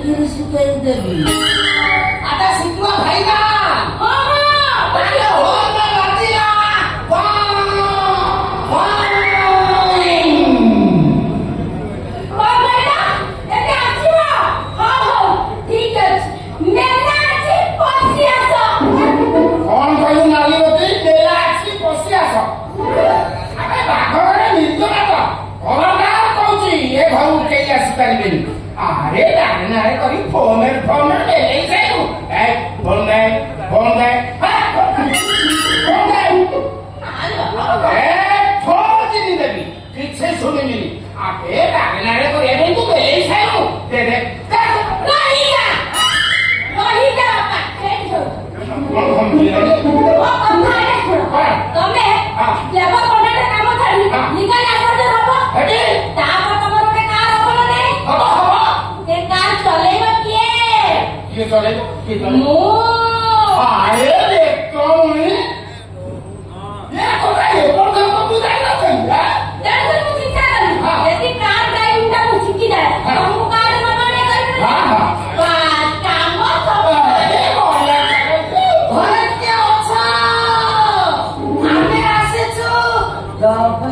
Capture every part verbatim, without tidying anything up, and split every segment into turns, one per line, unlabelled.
किरी शिकायत देवी
आता शिकवा भाई ना अरे डाकना है कभी फोन फोन ले ले जाओ ए फोन दे फोन दे फोन दे ए फोन जी देवी किसे सुने नहीं अबे डाकना है कोई ये तो ले ले जाओ दे दे नहीं ना नहीं ना पापा छोड़ कौन कौन बोल रहे वो कौन है छोड़ तुमने जब कोने का काम छाड़ी निकल आ जा रहो हटे ताप तमरो के कार अपन नहीं हवा हवा ये कार चलेगा किए ये चलेगा ये चलेगा ओ आए देखो मैं ये को रहे कौन कौन को बुझाई ना सही है दर्शन मुझे चल यदि कार ड्राइव उनका मुझे की जाए हम कार बनाने कर हां हां बस काम सब ये बोला बोले क्या अच्छा हमें आसे छो बाबा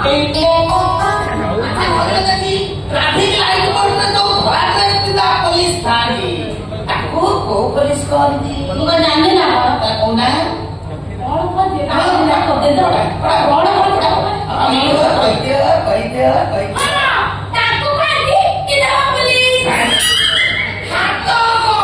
ट्राफिक लाइट पर तो भाग रहा पुलिस थाने को को पुलिस कौन थी तुमको जानने ना कौन है और कौन दे ना को दे दो और कौन हम कहते हैं कहते हैं कहते हां ताको कर दी किधर पुलिस हाथों को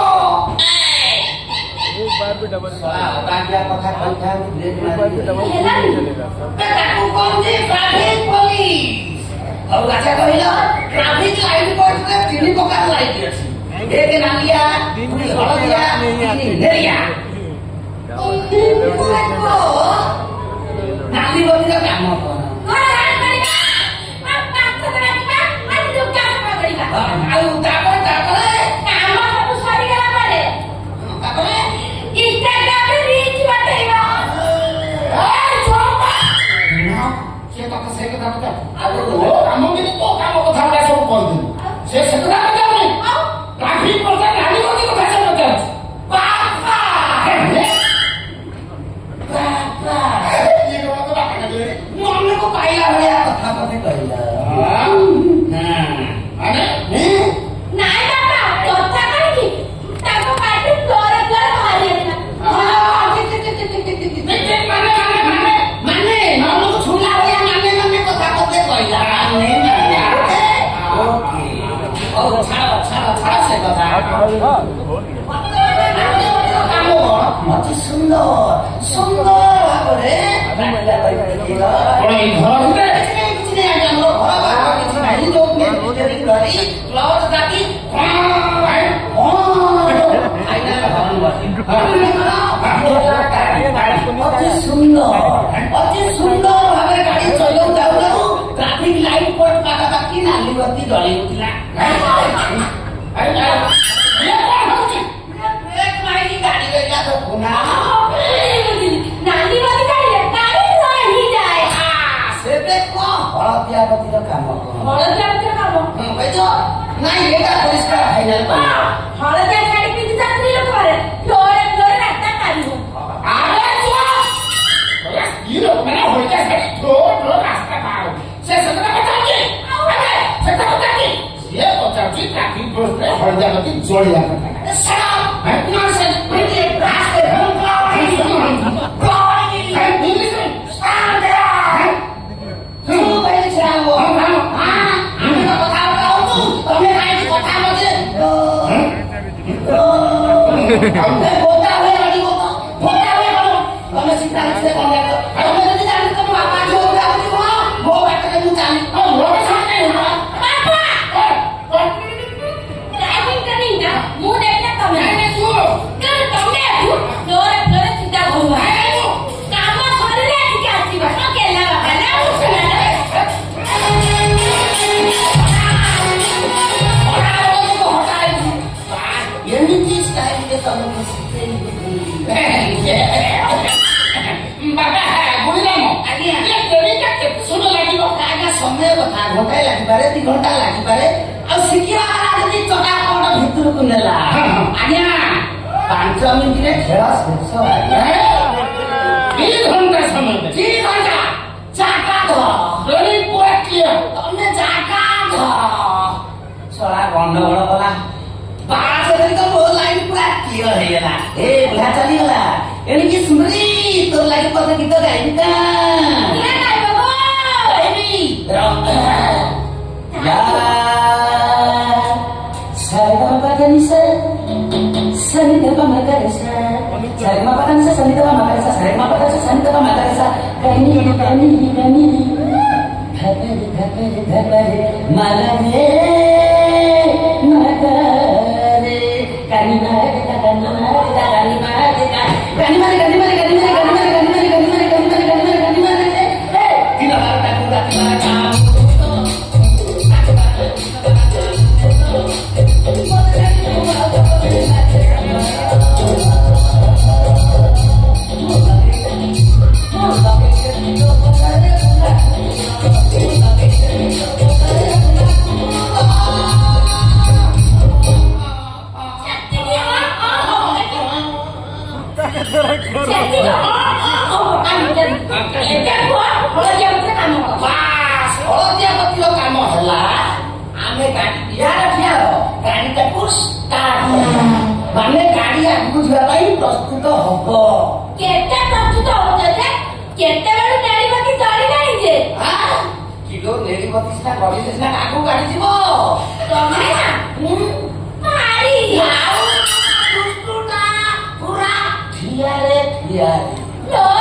एक बार भी डबल
क्या पता कहता है ब्रेक
एक बार भी डबल चलेगा
ताको कौन थी ट्रैफिक पुलिस और अच्छा कहिला ट्रैफिक लाइट पर से तीन प्रकार लाइट अछि एक नालिया हळदिया नेरिया नाली बत्ती का काम कौन ଆଉ ତାପରେ ତାପରେ କାମ ସବୁ ସରିଗଲା ପରେ ତାପରେ ଇନଷ୍ଟାଗ୍ରାମରେ ରିଚ୍ ବତେଇବା ଏ ଚୋପା ସେ କଥା ସେ କଥା କଥା ଆଉ କାମ ବି ତ କାମ କଥା ଗୁଡ଼ା ସବୁ କହିଦେବୁ ସେ ସେ କଥା କହୁନି ट्रैफिक पर से नाली बत्ती को कैसे बचा बाबा बाबा ये तो बात बात कर रहे मम्मी को पाइला भैया कथा कथे कहिला हां हां अरे नहीं बाबा कथा कहि ताको पाटी तोरे तोरे भारी है हां माने माने माने माने मम्मी को छुला भैया माने माने कथा कथे कहिला नहीं नहीं ओके ओ छाड़ो छाड़ो छाड़ो से कथा अति सुंदर सुंदर भाବରେ ଏଇ ଘର ଭିତରେ କିଛି ନାହିଁ ଆଜ୍ଞା ଆମର ଘର ବାହାର କିଛି ନାହିଁ ଲୋକ କରି କ୍ଲବ୍ ଡାକି ଅତି ସୁନ୍ଦର ଅତି ସୁନ୍ଦର ଭାବରେ ଗାଡି ଚଲାଉ ଯାଉ ଯାଉ ଟ୍ରାଫିକ ଲାଇଟ ପଏଣ୍ଟ ପାଖାପାଖି ନାଲି ବତି ଜଳି ଉଠିଲା हलदिया बत्ती काम हलदिया बत्ती काम कहछ नहीं एटा परिष्कार फाइनल कर हलदिया गाड़ी पिटी जात्री लोग करे फ्लोर फ्लोर रास्ता काढी हो अरे चुप ये लोग मैंने होइता है फ्लोर फ्लोर रास्ता काढो से सतना बताओगे अरे सतना बताओगे ये बताओगे ट्रैफिक पर हलदिया बत्ती जोड़िया करता सड़ा इतना से बड़ी रास्ते हम हमने बोलता हुए गाड़ी को बोलता हुए करो हमें सीधा से कौन है हमें नहीं जानते तुम पापा जो हो रहा है वो बात करने जाने और वो सामने है पापा ड्राइविंग करनी ना मुंह देखना कम है नहीं तू कर तुमने जोर जोर सीधा घूमा काम छोड़ दे क्या अच्छी बात अकेला बाबा ना उसने बाबा बुझलाम आज्ञा ये तेरी का सुन लागिबो कागा समय बता घंटा लागि पारे तीन घंटा लागि पारे आ सिकिया आदि चटा कोड भितर को नेला आज्ञा पाँच मिनिट रे खेला शेष आज्ञा तीन घंटा समय तीन घंटा चाका दो रेडी पूरा किया तुमने चाका दो सला गंडगोल बोला पाँच दिन का वो लाइन पूरा किया है ये ना ए बुढ़ा चली गला एनिकी सुनरी तो लाइन पर गीत गाइन का क्या गाय बाबू बेबी या सारे बाबा से सनी देवा मगरसा सारे बाबा से सनी देवा मगरसा सारे बाबा से सनी देवा मगरसा कनी कनी कनी धपरे धपरे धपरे मालने मगरे कनी मारे कनी मारे कनी मारे कनी मारे कनी मारे कनी मारे कनी मारे कनी मारे कनी मारे कनी मारे कनी मारे कनी मारे ए किला बात पूरा किला काम ହଳଦିଆ ଗତିର କାମ ହେଲା ଆମେ ଗାଡି ଇଆଡେ ଠିଆ ଗାଡିଟାକୁ ଷ୍ଟାର୍ଟ ମାନେ ଗାଡି ଆଗକୁ ଯିବା ପାଇଁ ପ୍ରସ୍ତୁତ ହବ।
କେତେ ପ୍ରସ୍ତୁତ ହଉଛ ଯେ କେତେବେଳୁ ନେଳିବତି ଚଳି ନାହିଁ ଯେ
କିଲୋ ନେଳିବତି ସିନା ଗଳିଲେ ସିନା ଆଗକୁ ଗାଡି ଯିବ।
ତମେ ନା ମାରି
ଆଉ ପୁରା ଠିଆରେ ଠିଆରେ
ଲୋ